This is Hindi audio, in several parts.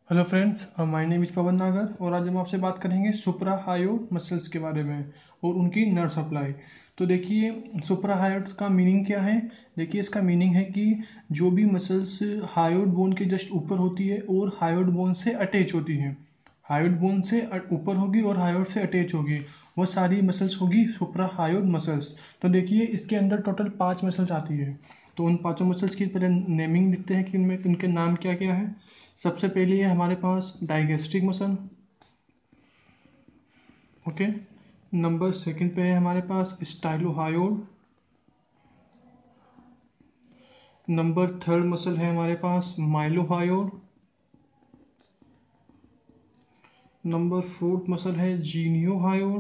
Hello friends, my name is Pavan Nagar और आज हम आपसे बात करेंगे सुप्राहायोड मसल्स के बारे में और उनकी नर्व सप्लाई। तो देखिए, सुप्राहायोड का मीनिंग क्या है। देखिए, इसका मीनिंग है कि जो भी मसल्स हायोड बोन के जस्ट ऊपर होती है और हायोड बोन से अटैच होती हैं, हायोड बोन से ऊपर होगी और हायोड से अटैच होगी, वो सारी मसल्स होगी सुप्राहायोड मसल्स। तो देखिए, इसके अंदर टोटल 5 मसल्स आती है। तो उन पाँचों मसल्स की पहले नेमिंग लिखते हैं कि इनमें इनके नाम क्या क्या है। सबसे पहले है हमारे पास digastric muscle. Okay, number second पे है हमारे पास स्टाइलोहायोड। नंबर थर्ड मसल है हमारे पास माइलोहायोड। नंबर फोर्थ मसल है जीनियोहायोड।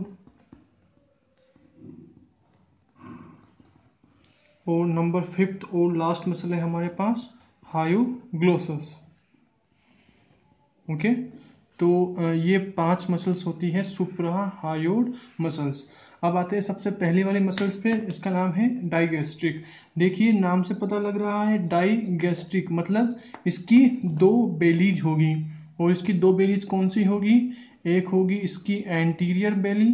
और नंबर फिफ्थ और लास्ट मसल है हमारे पास हायोग्लोसस। ओके, तो ये 5 मसल्स होती है सुप्राहायोड मसल्स। अब आते हैं सबसे पहले वाले मसल्स पे, इसका नाम है डाइगेस्ट्रिक। देखिए, नाम से पता लग रहा है डाइगेस्ट्रिक मतलब इसकी 2 बेलीज होगी। और इसकी 2 बेलीज कौन सी होगी? एक होगी इसकी एंटीरियर बेली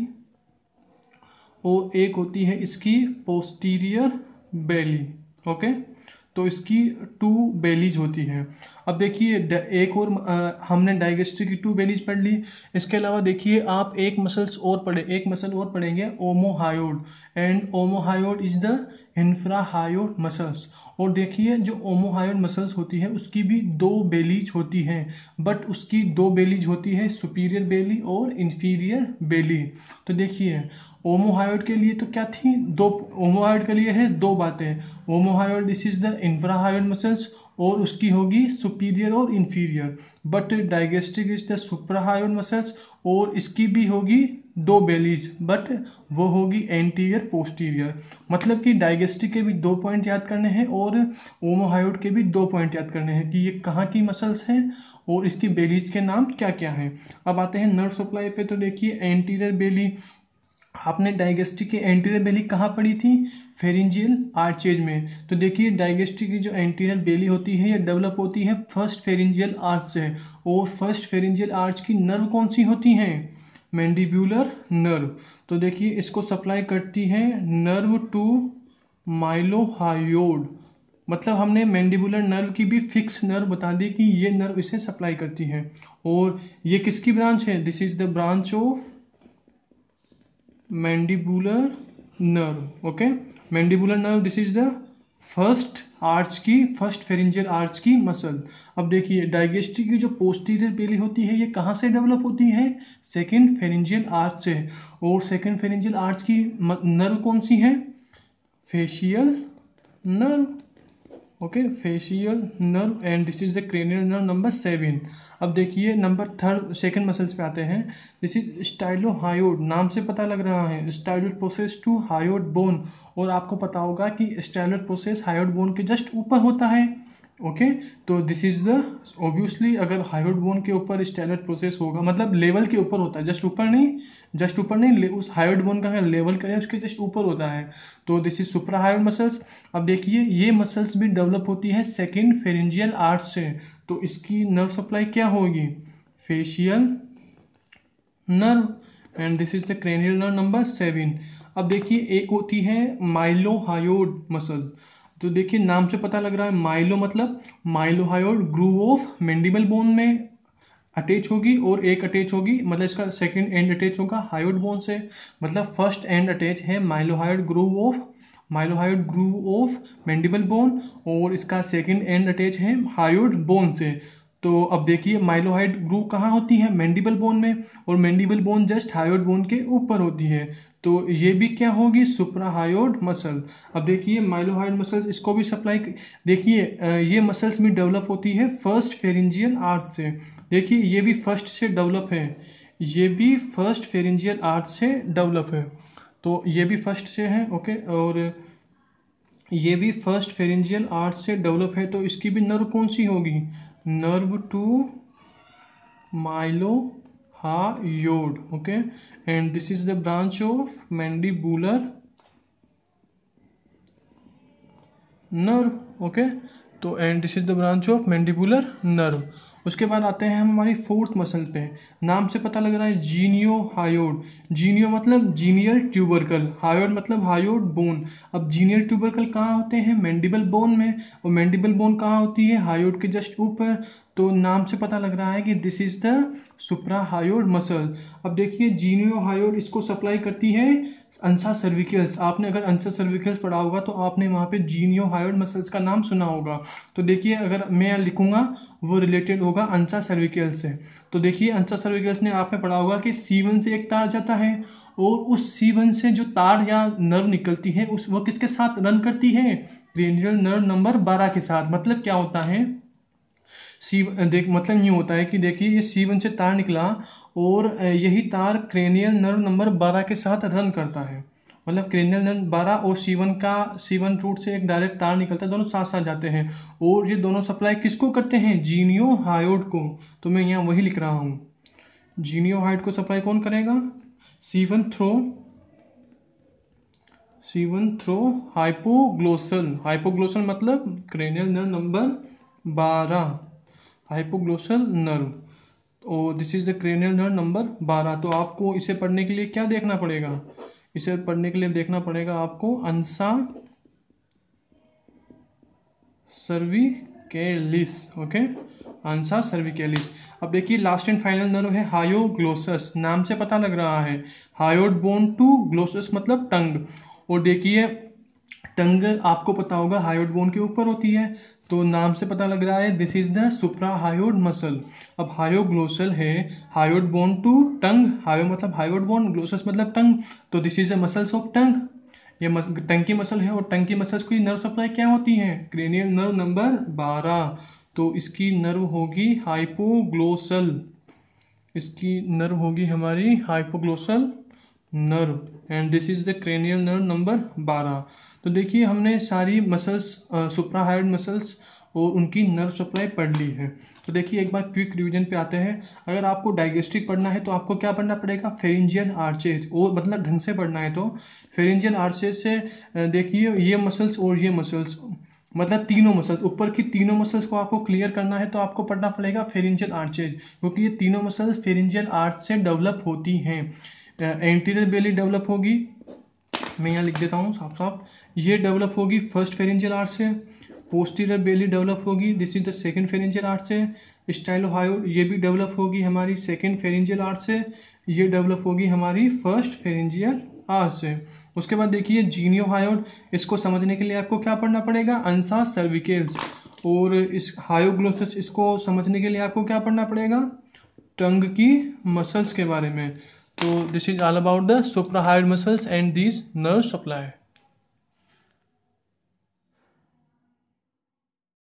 और एक होती है इसकी पोस्टीरियर बेली। ओके, तो इसकी 2 बेलीज होती हैं। अब देखिए, एक और हमने डाइगेस्ट्रिक की 2 बेलीज पढ़ ली। इसके अलावा देखिए, आप एक मसल और पढ़ेंगे omohyoid, and omohyoid is the infrahyoid muscles. और देखिए, जो ओमोहायोड मसल्स होती है उसकी भी 2 बेलीज होती हैं, बट उसकी 2 बेलीज होती है सुपीरियर बेली और इंफीरियर बेली। तो देखिए, ओमोहायोड के लिए तो क्या थी, 2 ओमोहायोड के लिए है 2 बातें। Omohyoid this is the infrahyoid muscles और उसकी होगी सुपीरियर और inferior. But digastric is the suprahyoid muscles और इसकी भी होगी 2 बेलीज, बट वो होगी एंटीरियर पोस्टीरियर। मतलब कि डाइगेस्ट्रिक के भी 2 पॉइंट याद करने हैं और ओमोहायोड के भी 2 पॉइंट याद करने हैं कि ये कहाँ की मसल्स हैं और इसकी बेलीज के नाम क्या क्या हैं। अब आते हैं नर्व सप्लाई पे। तो देखिए, एंटीरियर बेली, आपने डाइगेस्ट्रिक की एंटीरियर बेली कहाँ पढ़ी थी? फेरिंजियल आर्चेज में। तो देखिए, डाइगेस्ट्रिक की जो एंटीरियर बेली होती है ये डेवलप होती है फर्स्ट फेरिंजियल आर्च से। और फर्स्ट फेरिंजियल आर्च की नर्व कौन सी होती हैं? Mandibular nerve. तो देखिए, इसको सप्लाई करती है नर्व टू माइलोहायोड। मतलब हमने मैंडिबुलर नर्व की भी फिक्स नर्व बता दी कि ये नर्व इसे सप्लाई करती है। और ये किसकी ब्रांच है? This is the branch of mandibular nerve. Okay, mandibular nerve this is the first pharyngeal arch की मसल। अब देखिए, डाइगेस्ट्रिक की जो पोस्टीरियर बेली होती है ये कहाँ से डेवलप होती है? सेकंड फेरिंजियल आर्च से। और सेकंड फेरिंजियल आर्च की नर्व कौन सी है? Facial nerve. Okay, facial nerve, and this is the cranial nerve number 7। अब देखिए, नंबर थर्ड सेकंड मसल्स पे आते हैं। This is stylohyoid. नाम से पता लग रहा है styloid process to hyoid bone. और आपको पता होगा कि स्टाइलोड प्रोसेस हायोड बोन के जस्ट ऊपर होता है। ओके, तो दिस इज द ऑब्वियसली, अगर हायोड बोन के ऊपर स्टाइलोड प्रोसेस होगा मतलब लेवल के ऊपर होता है, जस्ट ऊपर नहीं, उस हायोड बोन का अगर लेवल करें उसके जस्ट ऊपर होता है। तो दिस इज सुप्राहायोड मसल्स। अब देखिए, ये मसल्स भी डेवलप होती है सेकेंड फेरिंजियल आर्च से। तो इसकी नर्व सप्लाई क्या होगी? Facial nerve, and this is the cranial nerve number 7। अब देखिए, एक होती है माइलोहायोड मसल। तो देखिए, नाम से पता लग रहा है माइलो मतलब mylohyoid groove of mandible bone में अटैच होगी और एक अटैच होगी, मतलब इसका सेकंड एंड अटैच होगा हायोड बोन से। मतलब फर्स्ट एंड अटैच है mylohyoid groove of mandible bone और इसका सेकंड एंड अटैच है हायोड बोन से। तो अब देखिए, माइलोहायोड ग्रूव कहाँ होती है? मैंडिबल बोन में, और mandible bone just hyoid bone के ऊपर होती है। तो ये भी क्या होगी? Suprahyoid muscle. अब देखिए, माइलोहायोड मसल्स इसको भी सप्लाई, देखिए ये मसल्स भी डेवलप होती है फर्स्ट फेरिंजियल आर्च से। देखिए, ये भी फर्स्ट से डेवलप है, ये भी फर्स्ट फेरिंजियल आर्च से डेवलप है। तो ये भी फर्स्ट से है। ओके, और ये भी फर्स्ट फेरिंजियल आर्च से डेवलप है। तो इसकी भी नर्व कौन सी होगी? Nerve to mylohyoid. Okay, and this is the branch of mandibular nerve. Okay, तो and this is the branch of mandibular nerve. उसके बाद आते हैं हम हमारी फोर्थ मसल पे। नाम से पता लग रहा है जीनियो हायोड। जीनियो मतलब जीनियल ट्यूबरकल, हायोड मतलब हायोड बोन। अब जीनियल ट्यूबरकल कहाँ होते हैं? मैंडिबल बोन में। और मैंडिबल बोन कहाँ होती है? हायोड के जस्ट ऊपर। तो नाम से पता लग रहा है कि this is the suprahyoid muscle. अब देखिए जीनियो हायोड इसको सप्लाई करती है अंसा सर्विकल्स। आपने अगर अंसा सर्विकल्स पढ़ा होगा तो आपने वहाँ पे जीनियो हायोड मसल्स का नाम सुना होगा। तो देखिए अगर मैं यहाँ लिखूंगा वो रिलेटेड होगा अंसा सर्विकल्स से। तो देखिए अंसा सर्विकल्स ने आपने पढ़ा होगा कि C1 से एक तार जाता है और उस C1 से जो तार या नर्व निकलती है उस वो किसके साथ रन करती है? क्रेनियल नर्व नंबर 12 के साथ। मतलब क्या होता है मतलब यूँ होता है कि देखिए ये C1 से तार निकला और यही तार क्रेनियल नर्व नंबर 12 के साथ रन करता है। मतलब क्रेनियल नर्व 12 और C1 रूट से एक डायरेक्ट तार निकलता है, दोनों साथ साथ जाते हैं और ये दोनों सप्लाई किसको करते हैं? जीनियो हायोड को। तो मैं यहाँ वही लिख रहा हूँ, जीनियो हायोड को सप्लाई कौन करेगा? C1 through hypoglossal. हाइपोग्लोसल मतलब cranial nerve number 12, hypoglossal nerve. और this is the cranial nerve number 12। तो आपको इसे पढ़ने के लिए क्या देखना पड़ेगा? इसे पढ़ने के लिए देखना पड़ेगा आपको अंसा सर्विकैलिस। ओके, अंसा सर्विकैलिस। अब देखिए लास्ट एंड फाइनल नर्व है हायोग्लोसस। नाम से पता लग रहा है हायोड बोन टू, ग्लोसस मतलब टंग। और देखिए टंग आपको पता होगा हायोड बोन के ऊपर होती है, तो नाम से पता लग रहा है this is the suprahyoid muscle. अब हायोग्लोसल है हायोड बोन टू टंग, हायो मतलब हायोड बोन, ग्लोसस मतलब टंग, तो this is the muscles of tongue. ये टंग की मसल है और टंग की मसल्स की नर्व सप्लाई क्या होती है? Cranial nerve number 12। तो इसकी नर्व होगी हाइपोग्लोसल, इसकी नर्व होगी हमारी hypoglossal nerve and this is the cranial nerve number 12। तो देखिए हमने सारी मसल्स सुप्रा हायोड मसल्स और उनकी नर्व सप्लाई पढ़ ली है। तो देखिए एक बार क्विक रिवीजन पे आते हैं। अगर आपको डायगेस्ट्रिक पढ़ना है तो आपको क्या पढ़ना पड़ेगा? Pharyngeal arches. और मतलब ढंग से पढ़ना है तो फेरिंजियल आर्चेज से देखिए ये मसल्स और ये मसल्स, मतलब तीनों मसल्स, ऊपर की तीनों मसल्स को आपको क्लियर करना है तो आपको पढ़ना पड़ेगा फेरिंजियल आर्चेज, क्योंकि ये तीनों मसल्स फेरिंजियल आर्च से डेवलप होती हैं। एंटीरियर बेली डेवलप होगी, मैं यहाँ लिख देता हूँ साफ साफ, ये डेवलप होगी फर्स्ट फेरिंजियल आर्च से। पोस्टीरियर बेली डेवलप होगी, this is the second pharyngeal arch से। स्टाइलोहायोड ये भी डेवलप होगी हमारी सेकंड फेरिंजियल आर्च से। ये डेवलप होगी हमारी फर्स्ट फेरिंजियल आर्च से। उसके बाद देखिए जीनियोहायोड, इसको समझने के लिए आपको क्या पढ़ना पड़ेगा? अंसा सर्विकल्स। और इस हायोग्लोसस, इसको समझने के लिए आपको क्या पढ़ना पड़ेगा? टंग की मसल्स के बारे में। तो this is all about the suprahyoid muscles and these nerve supply.